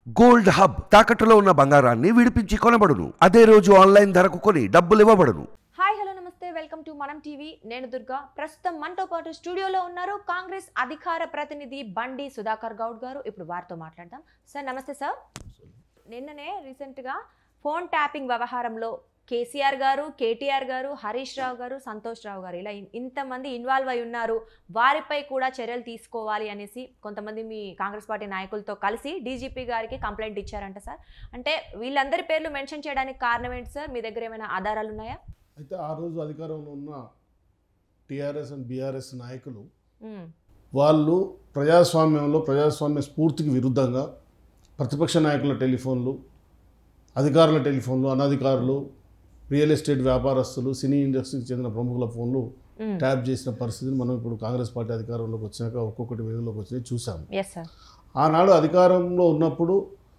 Gold hub తాకట్టులో ఉన్న బంగారాన్ని విడిపించి కొనబడును. అదే రోజు ఆన్లైన్ ధరకు కొని డబ్బులు ఇవ్వబడును. హాయ్ హలో నమస్తే, వెల్కమ్ టు మనం టీవీ. నేను దుర్గా. ప్రస్తుతం మనతో పాటు స్టూడియోలో ఉన్నారు కాంగ్రెస్ అధికార ప్రతినిధి బండి సుధాకర్ గౌడ్ గారు. ఇప్పుడు వారితో మాట్లాడదాం. సార్ నమస్తే సార్. నిన్ననే రీసెంట్గా ఫోన్ ట్యాపింగ్ వ్యవహారంలో కేసీఆర్ గారు, కేటీఆర్ గారు, హరీష్ రావు గారు, సంతోష్ రావు గారు ఇలా ఇంతమంది ఇన్వాల్వ్ అయి ఉన్నారు, వారిపై కూడా చర్యలు తీసుకోవాలి అనేసి కొంతమంది మీ కాంగ్రెస్ పార్టీ నాయకులతో కలిసి డీజీపీ గారికి కంప్లైంట్ ఇచ్చారంట సార్. అంటే వీళ్ళందరి పేర్లు మెన్షన్ చేయడానికి కారణం ఏంటి సార్? మీ దగ్గర ఏమైనా ఆధారాలు ఉన్నాయా? అయితే ఆ రోజు అధికారంలో ఉన్న టీఆర్ఎస్ అండ్ బీఆర్ఎస్ నాయకులు వాళ్ళు ప్రజాస్వామ్య స్ఫూర్తికి విరుద్ధంగా ప్రతిపక్ష నాయకుల టెలిఫోన్లు, అధికారుల టెలిఫోన్లు, అనధికారులు, రియల్ ఎస్టేట్ వ్యాపారస్తులు, సినీ ఇండస్ట్రీకి చెందిన ప్రముఖుల ఫోన్లు ట్యాప్ చేసిన పరిస్థితిని మనం ఇప్పుడు కాంగ్రెస్ పార్టీ అధికారంలోకి వచ్చినాక ఒక్కొక్కటి వెలుగులోకి వచ్చి చూసాము. ఆనాడు అధికారంలో ఉన్నప్పుడు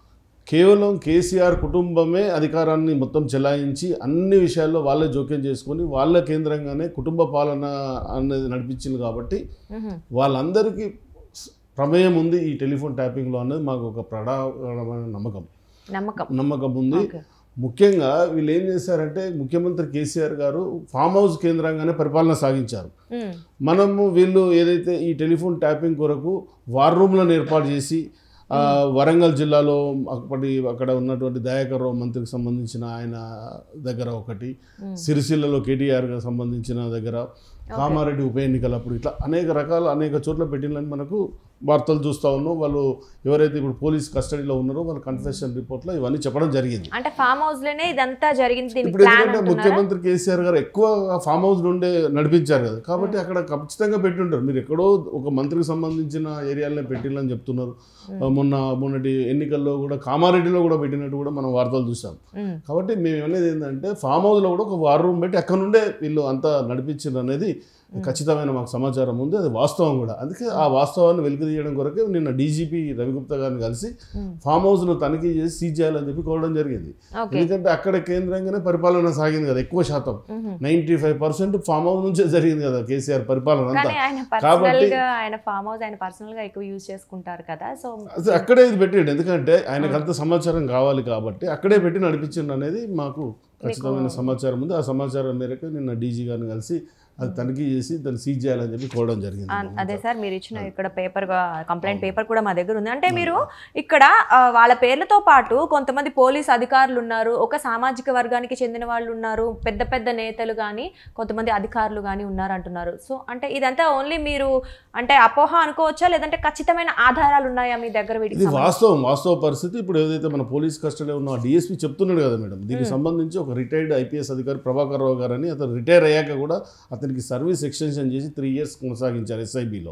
కేవలం కేసీఆర్ కుటుంబమే అధికారాన్ని మొత్తం చెలాయించి అన్ని విషయాల్లో వాళ్ళే జోక్యం చేసుకొని వాళ్ళ కేంద్రంగానే కుటుంబ పాలన అనేది నడిపించింది. కాబట్టి వాళ్ళందరికీ ప్రమేయం ఉంది ఈ టెలిఫోన్ ట్యాపింగ్లో అనేది మాకు ఒక ప్రగాఢమైన నమ్మకం ఉంది. ముఖ్యంగా వీళ్ళు ఏం చేశారంటే ముఖ్యమంత్రి కేసీఆర్ గారు ఫామ్ హౌస్ కేంద్రంగానే పరిపాలన సాగించారు. వీళ్ళు ఏదైతే ఈ టెలిఫోన్ ట్యాపింగ్ కొరకు వార్ రూమ్లను ఏర్పాటు చేసి వరంగల్ జిల్లాలో అక్కడ ఉన్నటువంటి దయాకర్ రావు మంత్రికి సంబంధించిన ఆయన దగ్గర ఒకటి, సిరిసిల్లలో కేటీఆర్ గారికి సంబంధించిన దగ్గర, కామారెడ్డి ఉప ఎన్నికలప్పుడు ఇట్లా అనేక చోట్ల పెట్టిందని మనకు వార్తలు చూస్తూ ఉన్నాం. వాళ్ళు ఎవరైతే ఇప్పుడు పోలీస్ కస్టడీలో ఉన్నారో వాళ్ళ కన్ఫెషన్ రిపోర్ట్లో ఇవన్నీ చెప్పడం జరిగింది. అంటే ఫామ్ హౌస్ లోనే ఇదంతా జరిగింది. ఇప్పుడు ఎందుకంటే ముఖ్యమంత్రి కేసీఆర్ గారు ఎక్కువ ఫామ్ హౌస్ నుండే నడిపించారు కదా, కాబట్టి అక్కడ ఖచ్చితంగా పెట్టి ఉంటారు. మీరు ఎక్కడో ఒక మంత్రికి సంబంధించిన ఏరియాలనే పెట్టిందని చెప్తున్నారు. మొన్నటి ఎన్నికల్లో కూడా కామారెడ్డిలో కూడా పెట్టినట్టు కూడా మనం వార్తలు చూసాం. కాబట్టి మేము అనేది ఏంటంటే ఫామ్ హౌస్లో కూడా ఒక వార్ రూమ్ పెట్టి అక్కడ నుండే వీళ్ళు అంతా నడిపించారు అనేది ఖచ్చితమైన మాకు సమాచారం ఉంది. అది వాస్తవం కూడా. అందుకే ఆ వాస్తవాన్ని వెలికి తీయడం కొరకే నిన్న డీజీపీ రవిగుప్తా గారిని కలిసి ఫామ్ హౌస్ను తనిఖీ చేసి సీజ్ చేయాలని చెప్పి కోరడం జరిగింది. ఎందుకంటే అక్కడ కేంద్రంగానే పరిపాలన సాగింది కదా, ఎక్కువ శాతం 95% ఫామ్ హౌస్ నుంచే జరిగింది కదా కేసీఆర్ పరిపాలన అంతా. కాబట్టి అక్కడే ఇది పెట్టండి, ఎందుకంటే ఆయనకు అంత సమాచారం కావాలి కాబట్టి అక్కడే పెట్టి నడిపించండి అనేది మాకు ఖచ్చితమైన సమాచారం ఉంది. ఆ సమాచారం మేరకు నిన్న డీజీ గారిని కలిసి అది తనిఖీ చేసి దాన్ని సీజ్ చేయాలని చెప్పి కోరడం జరిగింది. అదే సార్, మీరు ఇచ్చిన ఇక్కడ కంప్లైంట్ పేపర్ కూడా మా దగ్గర ఉంది. అంటే మీరు ఇక్కడ వాళ్ళ పేర్లతో పాటు కొంతమంది పోలీస్ అధికారులు ఉన్నారు, ఒక సామాజిక వర్గానికి చెందిన వాళ్ళు ఉన్నారు, పెద్ద పెద్ద నేతలు కానీ కొంతమంది అధికారులు కానీ ఉన్నారు అంటున్నారు. సో అంటే ఇదంతా ఓన్లీ మీరు అంటే అపోహ అనుకోవచ్చా, లేదంటే ఖచ్చితమైన ఆధారాలు ఉన్నాయా మీ దగ్గర? ఇది వాస్తవ పరిస్థితి. ఇప్పుడు ఏదైతే మన పోలీస్ కస్టడీ ఉన్న డిఎస్పీ చెప్తున్నాడు కదా మేడం, దీనికి సంబంధించి ఒక రిటైర్డ్ ఐపీఎస్ అధికారి ప్రభాకర్ రావు గారు అని, అతను రిటైర్ అయ్యాక కూడా అతనికి సర్వీస్ ఎక్స్టెన్షన్ చేసి 3 years కొనసాగించారు ఎస్ఐబిలో.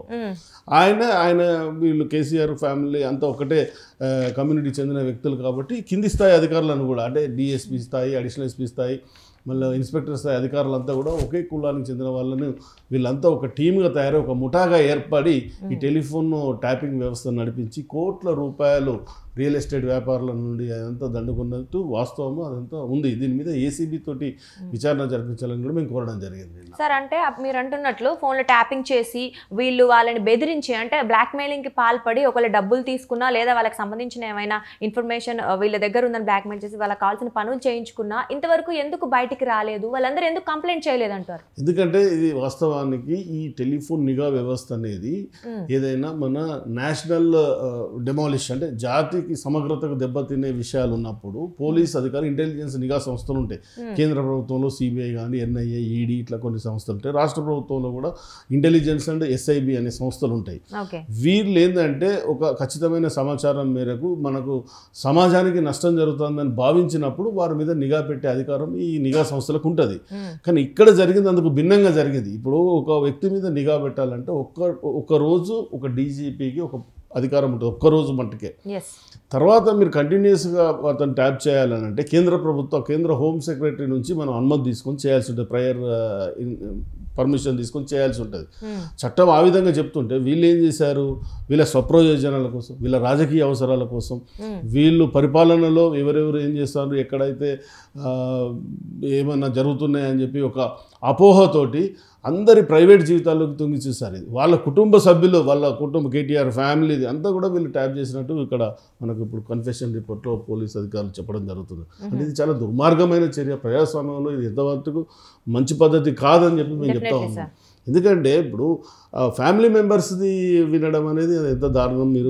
ఆయన వీళ్ళు కేసీఆర్ ఫ్యామిలీ అంతా ఒకటే కమ్యూనిటీ చెందిన వ్యక్తులు కాబట్టి కింది స్థాయి అధికారులను కూడా అంటే డిఎస్పీ స్థాయి, అడిషనల్ ఎస్పీ స్థాయి, మళ్ళీ ఇన్స్పెక్టర్ స్థాయి అధికారులంతా కూడా ఒకే కులానికి చెందిన వాళ్ళని వీళ్ళంతా ఒక టీమ్గా తయారై ఒక ముఠాగా ఏర్పడి ఈ టెలిఫోన్ ట్యాపింగ్ వ్యవస్థను నడిపించి కోట్ల రూపాయలు రియల్ ఎస్టేట్ వ్యాపారుల నుండి అదంతా దండుకున్నట్టు వాస్తవము అదంతా ఉంది. దీని మీద ఏసీబీ తోటి విచారణ జరిపించాలని కూడా మేము కోరడం జరిగింది. సార్ అంటే మీరు అంటున్నట్లు ఫోన్లో ట్యాపింగ్ చేసి వీళ్ళు వాళ్ళని బెదిరించి అంటే బ్లాక్మెయిలింగ్కి పాల్పడి ఒకవేళ డబ్బులు తీసుకున్నా లేదా వాళ్ళకి సంబంధించిన ఏమైనా ఇన్ఫర్మేషన్ వీళ్ళ దగ్గర ఉందని బ్లాక్మెయిల్ చేసి వాళ్ళకి కావాల్సిన పనులు చేయించుకున్నా ఇంతవరకు ఎందుకు బయటికి రాలేదు, వాళ్ళందరూ ఎందుకు కంప్లైంట్ చేయలేదంటారు? ఎందుకంటే ఇది వాస్తవానికి ఈ టెలిఫోన్ నిఘా వ్యవస్థ అనేది ఏదైనా మన నేషనల్ డెమాలిష్ అంటే జాతి సమగ్రతకు దెబ్బతినే విషయాలు ఉన్నప్పుడు పోలీస్ అధికారులు ఇంటెలిజెన్స్ నిఘా సంస్థలు ఉంటాయి. కేంద్ర ప్రభుత్వంలో సిబిఐ కానీ, ఎన్ఐఏ, ఈడీ ఇట్లా కొన్ని సంస్థలు ఉంటాయి. రాష్ట్ర ప్రభుత్వంలో కూడా ఇంటెలిజెన్స్ అండ్ ఎస్ఐబి అనే సంస్థలు ఉంటాయి. వీళ్ళు ఏంటంటే ఒక ఖచ్చితమైన సమాచారం మేరకు మనకు సమాజానికి నష్టం జరుగుతుందని భావించినప్పుడు వారి మీద నిఘా పెట్టే అధికారం ఈ నిఘా సంస్థలకు ఉంటుంది. కానీ ఇక్కడ జరిగింది అందుకు భిన్నంగా జరిగింది. ఇప్పుడు ఒక వ్యక్తి మీద నిఘా పెట్టాలంటే ఒక్క రోజు ఒక డీజీపీకి ఒక అధికారం ఉంటుంది, ఒక్కరోజు మట్టుకే. తర్వాత మీరు కంటిన్యూస్గా అతను ట్యాప్ చేయాలని అంటే కేంద్ర హోమ్ సెక్రటరీ నుంచి మనం అనుమతి తీసుకొని చేయాల్సి ఉంటుంది, ప్రయర్ పర్మిషన్ తీసుకొని చేయాల్సి ఉంటుంది. చట్టం ఆ విధంగా చెప్తుంటే వీళ్ళు ఏం చేశారు, వీళ్ళ స్వప్రయోజనాల కోసం, వీళ్ళ రాజకీయ అవసరాల కోసం, వీళ్ళు పరిపాలనలో ఎవరెవరు ఏం చేస్తారు, ఎక్కడైతే ఏమన్నా జరుగుతున్నాయని చెప్పి ఒక అపోహతోటి అందరి ప్రైవేట్ జీవితాల్లోకి తొంగి చూస్తారు. ఇది వాళ్ళ కుటుంబ సభ్యులు, వాళ్ళ కుటుంబ కేటీఆర్ ఫ్యామిలీ అంతా కూడా వీళ్ళు ట్యాప్ చేసినట్టు ఇక్కడ మనకు ఇప్పుడు కన్ఫెషన్ రిపోర్ట్లో పోలీస్ అధికారులు చెప్పడం జరుగుతుంది. అంటే ఇది చాలా దుర్మార్గమైన చర్య. ప్రజాస్వామ్యంలో ఇది ఎంతవరకు మంచి పద్ధతి కాదని చెప్పి మేము చెప్తా ఉన్నాం. ఎందుకంటే ఇప్పుడు ఫ్యామిలీ మెంబర్స్ది వినడం అనేది ఎంత దారుణం. మీరు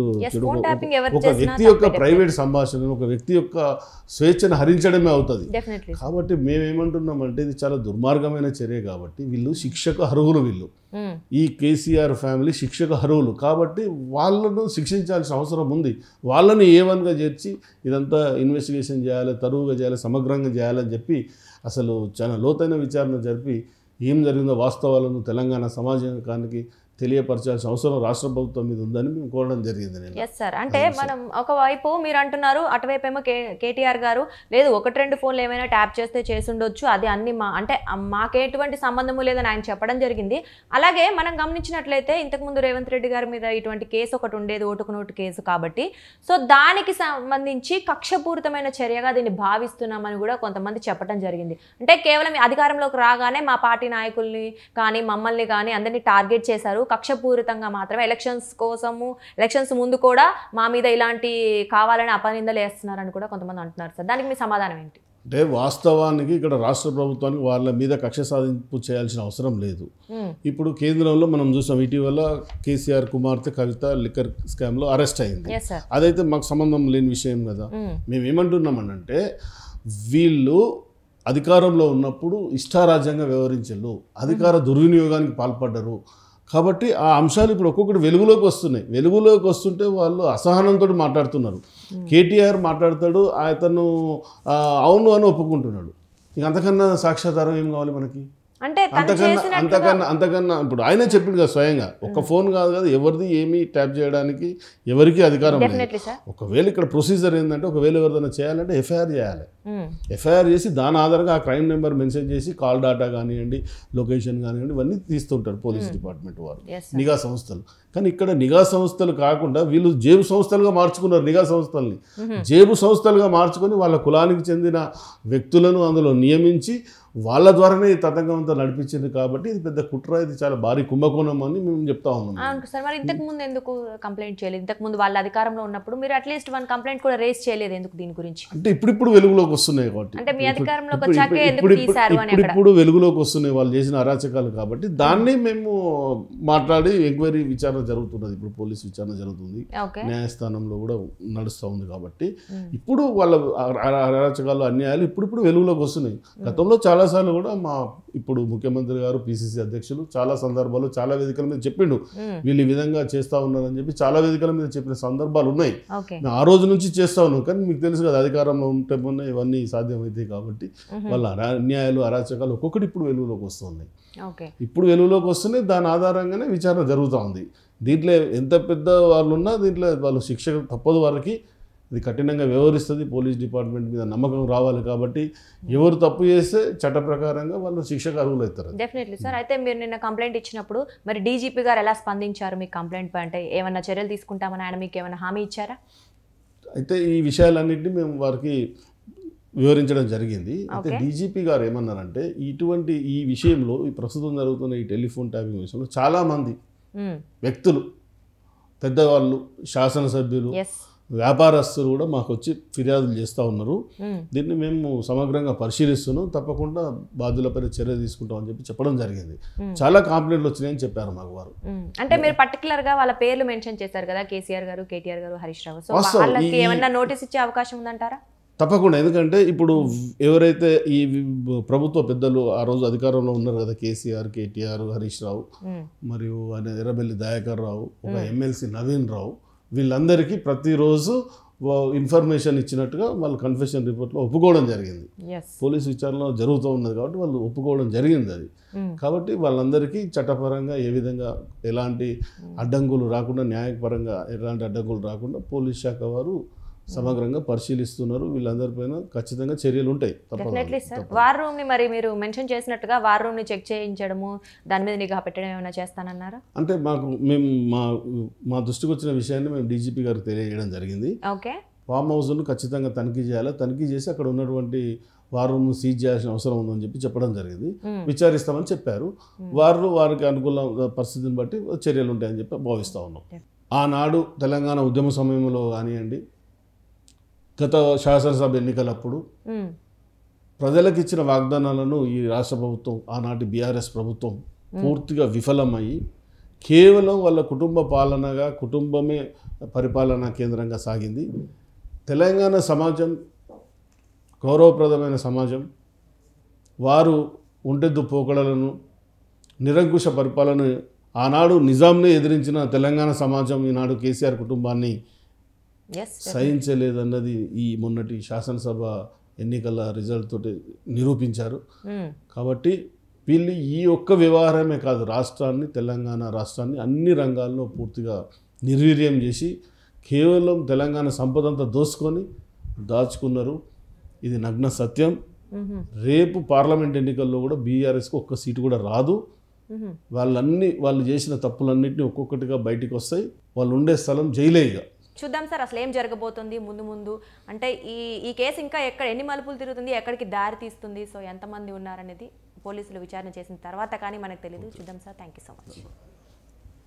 ఒక వ్యక్తి యొక్క ప్రైవేట్ సంభాషణ, ఒక వ్యక్తి యొక్క స్వేచ్ఛను హరించడమే అవుతుంది. కాబట్టి మేమేమంటున్నామంటే ఇది చాలా దుర్మార్గమైన చర్య. కాబట్టి వీళ్ళు శిక్షకు అర్హులు. వీళ్ళు ఈ కేసీఆర్ ఫ్యామిలీ శిక్షకు అర్హులు. కాబట్టి వాళ్ళను శిక్షించాల్సిన అవసరం ఉంది. వాళ్ళని A1గా చేర్చి ఇదంతా ఇన్వెస్టిగేషన్ చేయాలి, తరువుగా చేయాలి, సమగ్రంగా చేయాలని చెప్పి అసలు చాలా లోతైన విచారణ జరిపి ఏం జరిగిందో వాస్తవాలను తెలంగాణ సమాజానికి తెలియపరచాల్సిన అవసరం రాష్ట్ర ప్రభుత్వం మీద ఉందని మేము కోరడం జరిగింది. Yes sir. అంటే మనం ఒకవైపు మీరు అంటున్నారు, అటువైపు ఏమో కేటీఆర్ గారు లేదు 1-2 ఫోన్లు ఏమైనా ట్యాప్ చేస్తే చేసుండొచ్చు, అది అన్ని అంటే మాకు ఎటువంటి సంబంధము లేదని ఆయన చెప్పడం జరిగింది. అలాగే మనం గమనించినట్లయితే ఇంతకుముందు రేవంత్ రెడ్డి గారి మీద ఇటువంటి కేసు ఒకటి ఉండేది, ఓటుకు నోటు కేసు. కాబట్టి సో దానికి సంబంధించి కక్షపూరితమైన చర్యగా దీన్ని భావిస్తున్నామని కూడా కొంతమంది చెప్పడం జరిగింది. అంటే కేవలం అధికారంలోకి రాగానే మా పార్టీ నాయకుల్ని కానీ మమ్మల్ని కానీ అందరినీ టార్గెట్ చేశారు, కక్షపూరితంగా మాత్రమే ఎలక్షన్స్ ముందు కూడా మా మీద ఇలాంటి కావాలని అపనిందలు వేస్తున్నారని కూడా కొంతమంది అంటున్నారు సార్. దానికి మీ సమాధానం ఏంటి? అంటే వాస్తవానికి ఇక్కడ రాష్ట్ర ప్రభుత్వానికి వాళ్ళ మీద కక్ష సాధింపు చేయాల్సిన అవసరం లేదు. ఇప్పుడు కేంద్రంలో మనం చూసాం, ఇటీవల కేసీఆర్ కుమార్తె కవిత లిక్కర్ స్కామ్లో అరెస్ట్ అయింది. అదైతే మాకు సంబంధం లేని విషయం కదా. మేము ఏమంటున్నామనంటే వీళ్ళు అధికారంలో ఉన్నప్పుడు ఇష్టారాజ్యంగా వ్యవహరించారు, అధికార దుర్వినియోగానికి పాల్పడ్డారు. కాబట్టి ఆ అంశాలు ఇప్పుడు ఒక్కొక్కటి వెలుగులోకి వస్తున్నాయి. వెలుగులోకి వస్తుంటే వాళ్ళు అసహనంతో మాట్లాడుతున్నారు. కేటీఆర్ మాట్లాడతాడు, అతను అవును అని ఒప్పుకుంటున్నాడు. ఇక అంతకన్నా సాక్ష్యాధారం ఏం కావాలి మనకి? అంటే అంతకన్నా ఇప్పుడు ఆయనే చెప్పింది కదా స్వయంగా, ఒక్క ఫోన్ కాదు కదా, ఎవరిది ఏమీ ట్యాప్ చేయడానికి ఎవరికి అధికారం లేదు. ఒకవేళ ఇక్కడ ప్రొసీజర్ ఏంటంటే, ఒకవేళ ఎవరిదైనా చేయాలంటే ఎఫ్ఐఆర్ చేయాలి. ఎఫ్ఐఆర్ చేసి దాని ఆధారంగా ఆ క్రైమ్ నెంబర్ మెన్షన్ చేసి కాల్ డేటా కానివ్వండి, లొకేషన్ కానివ్వండి, ఇవన్నీ తీస్తుంటారు పోలీస్ డిపార్ట్మెంట్ వారు, నిఘా సంస్థలు. కానీ ఇక్కడ నిఘా సంస్థలు కాకుండా వీళ్ళు జేబు సంస్థలుగా మార్చుకున్నారు. నిఘా సంస్థల్ని జేబు సంస్థలుగా మార్చుకొని వాళ్ళ కులానికి చెందిన వ్యక్తులను అందులో నియమించి వాళ్ళ ద్వారానే ఈ తతంగం అంతా నడిపించింది. కాబట్టి ఇది పెద్ద కుట్ర, ఇది చాలా భారీ కుంభకోణం అని మేము చెప్తా ఉన్నాం. సార్, మరి ఇంతకు ముందు ఎందుకు కంప్లైంట్ చేయలేదు? ఇంతకు ముందు వాళ్ళ అధికారంలో ఉన్నప్పుడు మీరు అట్లీస్ట్ 1 కంప్లైంట్ కూడా రేస్ చేయలేదు ఎందుకు దీని గురించి? అంటే ఇప్పుడు వెలుగులోకి వస్తున్నాయి కాబట్టి, అంటే మీ అధికారంలోకి వచ్చాకే ఎందుకు తీశారు అని ఇప్పుడు వెలుగులోకి వస్తున్నాయి వాళ్ళు చేసిన అరాచకాలు. కాబట్టి దాన్ని మేము మాట్లాడి ఎంక్వైరీ విచారణ జరుగుతున్నది. ఇప్పుడు పోలీస్ విచారణ జరుగుతుంది, న్యాయస్థానంలో కూడా నడుస్తూ ఉంది. కాబట్టి ఇప్పుడు వాళ్ళ అరాచకాలు, అన్యాయాలు ఇప్పుడు వెలుగులోకి వస్తున్నాయి. గతంలో చాలాసార్లు కూడా మా ఇప్పుడు ముఖ్యమంత్రి గారు, పిసిసి అధ్యక్షులు చాలా సందర్భాల్లో చాలా వేదికల మీద చెప్పిండు, వీళ్ళు ఈ విధంగా చేస్తూ ఉన్నారని చెప్పి చాలా వేదికల మీద చెప్పిన సందర్భాలు ఉన్నాయి. ఆ రోజు నుంచి చేస్తూ ఉన్నాం. కానీ మీకు తెలుసు కదా, అధికారంలో ఉంటే మొన్న ఇవన్నీ సాధ్యమవుతాయి. కాబట్టి వాళ్ళ అన్యాయాలు, అరాచకాలు ఒక్కొక్కటి ఇప్పుడు వెలుగులోకి వస్తున్నాయి. ఇప్పుడు వెలుగులోకి వస్తున్నాయి. దాని ఆధారంగానే విచారణ జరుగుతూ ఉంది. దీంట్లో ఎంత పెద్ద వాళ్ళు ఉన్నా దీంట్లో వాళ్ళు శిక్ష తప్పదు. వాళ్ళకి ఇది కఠినంగా వ్యవహరిస్తుంది. పోలీస్ డిపార్ట్మెంట్ మీద నమ్మకం రావాలి. కాబట్టి ఎవరు తప్పు చేస్తే చట్ట ప్రకారంగా వాళ్ళు శిక్షకు అర్హులు అవుతారు. Definitely sir. అయితే మీరు నిన్న కంప్లైంట్ ఇచ్చినప్పుడు మరి డీజీపీ గారు ఎలా స్పందించారు మీ కంప్లైంట్ పై? అంటే ఏమైనా చర్యలు తీసుకుంటామని ఆయన మీకు ఏమైనా హామీ ఇచ్చారా? అయితే ఈ విషయాలన్నింటినీ మేము వారికి వివరించడం జరిగింది. అయితే డీజీపీ గారు ఏమన్నారంటే, ఇటువంటి ఈ విషయంలో ఈ ప్రస్తుతం జరుగుతున్న ఈ టెలిఫోన్ ట్యాపింగ్ విషయంలో చాలామంది వ్యక్తులు, పెద్దవాళ్ళు, శాసనసభ్యులు, వ్యాపారస్తులు కూడా మాకు వచ్చి ఫిర్యాదులు చేస్తూ ఉన్నారు. దీన్ని మేము సమగ్రంగా పరిశీలిస్తున్నాం, తప్పకుండా బాధ్యులపైన చర్య తీసుకుంటామని చెప్పి చెప్పడం జరిగింది. చాలా కంప్లైంట్లు వచ్చినాయని చెప్పారు మాకు వారు. అంటే మీరు పర్టికులర్ గా వాళ్ళ పేర్లు మెన్షన్ చేశారు కదా, కేసీఆర్ గారు, కేటీఆర్ గారు, హరీష్ రావు. సో వాళ్ళకి ఏమన్నా నోటీస్ ఇచ్చే అవకాశం ఉందంటారా? తప్పకుండా. ఎందుకంటే ఇప్పుడు ఎవరైతే ఈ ప్రభుత్వ పెద్దలు ఆ రోజు అధికారంలో ఉన్నారు కదా, కేసీఆర్, కేటీఆర్, హరీష్ రావు మరియు ఎర్రబెల్లి దయాకర్ రావు, ఒక ఎమ్మెల్సీ నవీన్ రావు, వీళ్ళందరికీ ప్రతిరోజు ఇన్ఫర్మేషన్ ఇచ్చినట్టుగా వాళ్ళు కన్ఫెషన్ రిపోర్ట్లో ఒప్పుకోవడం జరిగింది. పోలీసు విచారణ జరుగుతూ ఉన్నది కాబట్టి వాళ్ళు ఒప్పుకోవడం జరిగింది అది. కాబట్టి వాళ్ళందరికీ చట్టపరంగా ఏ విధంగా ఎలాంటి అడ్డంకులు రాకుండా, న్యాయపరంగా ఎలాంటి అడ్డంకులు రాకుండా పోలీస్ శాఖ వారు సమగ్రంగా పరిశీలిస్తున్నారు. వీళ్ళందరిపైన ఖచ్చితంగా చర్యలు ఉంటాయి. Definitely sir. వార్ రూమ్ ని మరి మీరు మెన్షన్ చేసినట్టుగా వార్ రూమ్ ని చెక్ చేయించడము, దాని మీద నిఘా పెట్టడం ఏమైనా చేస్తానన్నారా? అంటే మేము మా దృష్టికి వచ్చిన విషయాన్ని మేము డీజీపీ గారికి తెలియజేయడం జరిగింది. ఫామ్ హౌస్ను ఖచ్చితంగా తనిఖీ చేయాలి, తనిఖీ చేసి అక్కడ ఉన్నటువంటి వార్ రూమ్ను సీజ్ చేయాల్సిన అవసరం ఉందని చెప్పి చెప్పడం జరిగింది. విచారిస్తామని చెప్పారు. వారికి అనుకూల పరిస్థితిని బట్టి చర్యలు ఉంటాయని చెప్పి భావిస్తూ ఉన్నాం. ఆనాడు తెలంగాణ ఉద్యమ సమయంలో కానివ్వండి, గత శాసనసభ ఎన్నికలప్పుడు ప్రజలకు ఇచ్చిన వాగ్దానాలను ఈ రాష్ట్ర ప్రభుత్వం, ఆనాటి బీఆర్ఎస్ ప్రభుత్వం పూర్తిగా విఫలమయ్యి కేవలం వాళ్ళ కుటుంబ పాలనగా, కుటుంబమే పరిపాలనా కేంద్రంగా సాగింది. తెలంగాణ సమాజం గౌరవప్రదమైన సమాజం. వారు ఒంటెద్దు పోకడలను, నిరంకుశ పరిపాలన ఆనాడు నిజాంని ఎదిరించిన తెలంగాణ సమాజం ఈనాడు కేసీఆర్ కుటుంబాన్ని సహించలేదన్నది ఈ మొన్నటి శాసనసభ ఎన్నికల రిజల్ట్ తోటి నిరూపించారు. కాబట్టి వీళ్ళు ఈ ఒక్క వ్యవహారమే కాదు, రాష్ట్రాన్ని, తెలంగాణ రాష్ట్రాన్ని అన్ని రంగాల్లో పూర్తిగా నిర్వీర్యం చేసి కేవలం తెలంగాణ సంపదంతా దోసుకొని దాచుకున్నారు. ఇది నగ్న సత్యం. రేపు పార్లమెంట్ ఎన్నికల్లో కూడా బీఆర్ఎస్కి ఒక్క సీటు కూడా రాదు. వాళ్ళు చేసిన తప్పులన్నింటినీ ఒక్కొక్కటిగా బయటికి వస్తాయి. వాళ్ళు ఉండే స్థలం జైలే. ఇక చూద్దాం సార్ అసలు ఏం జరగబోతుంది ముందు అంటే ఈ కేసు ఇంకా ఎన్ని మలుపులు తిరుగుతుంది, ఎక్కడికి దారి తీస్తుంది, సో ఎంతమంది ఉన్నారనేది పోలీసులు విచారణ చేసిన తర్వాత కానీ మనకు తెలియదు. చూద్దాం sir. Thank you so much.